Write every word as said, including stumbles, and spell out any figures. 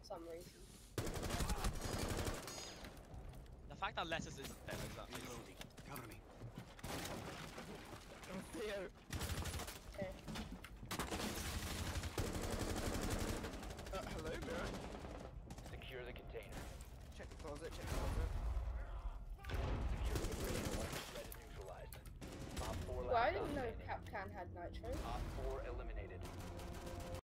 some reason. The fact that Letters isn't there is that Reloading. Cover me. Oh, Theo. Okay. Uh, hello, Mirror. Secure the container. Check the closet, check the closet. Secure the container once the threat is neutralized. Op four Well, I last didn't know standing. Capcan had nitro. Op four eliminated.